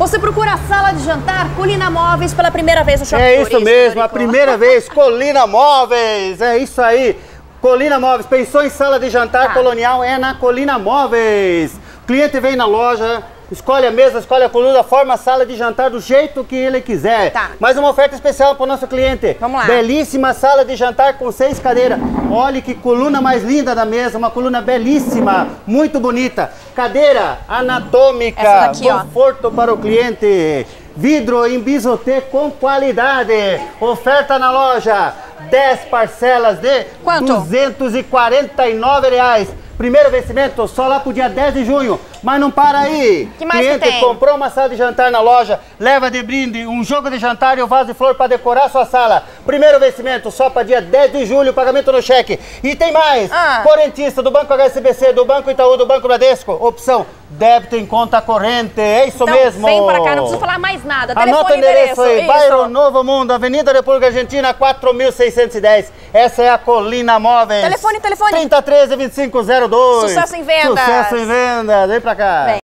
Você procura a sala de jantar Colina Móveis pela primeira vez no Shopping É Turístico, isso mesmo, a Dorico. primeira vez, Colina Móveis, é isso aí. Colina Móveis, pensou em sala de jantar colonial, é na Colina Móveis. O cliente vem na loja, escolhe a mesa, escolhe a coluna, forma a sala de jantar do jeito que ele quiser. Mais uma oferta especial para o nosso cliente. Vamos lá. Belíssima sala de jantar com 6 cadeiras. Olha que coluna mais linda da mesa, uma coluna belíssima, muito bonita. Cadeira anatômica, daqui, conforto para o cliente. Vidro em bisotê com qualidade. Oferta na loja, 10 parcelas de Quanto? R$249. Primeiro vencimento só lá pro dia 10 de junho. Mas não para aí. Que mais cliente que tem? comprou uma sala de jantar na loja, leva de brinde um jogo de jantar e um vaso de flor para decorar sua sala. Primeiro vencimento só para dia 10 de julho, pagamento no cheque. E tem mais. Correntista do Banco HSBC, do Banco Itaú, do Banco Bradesco. Opção débito em conta corrente. É isso então, mesmo. Vem pra cá, não preciso falar mais nada. Telefone Anota o endereço aí, isso. Bairro Novo Mundo, Avenida República Argentina, 4610. Essa é a Colina Móveis. Telefone. 3013-2502. Sucesso em vendas. Sucesso em vendas. Vem pra cá. Vem.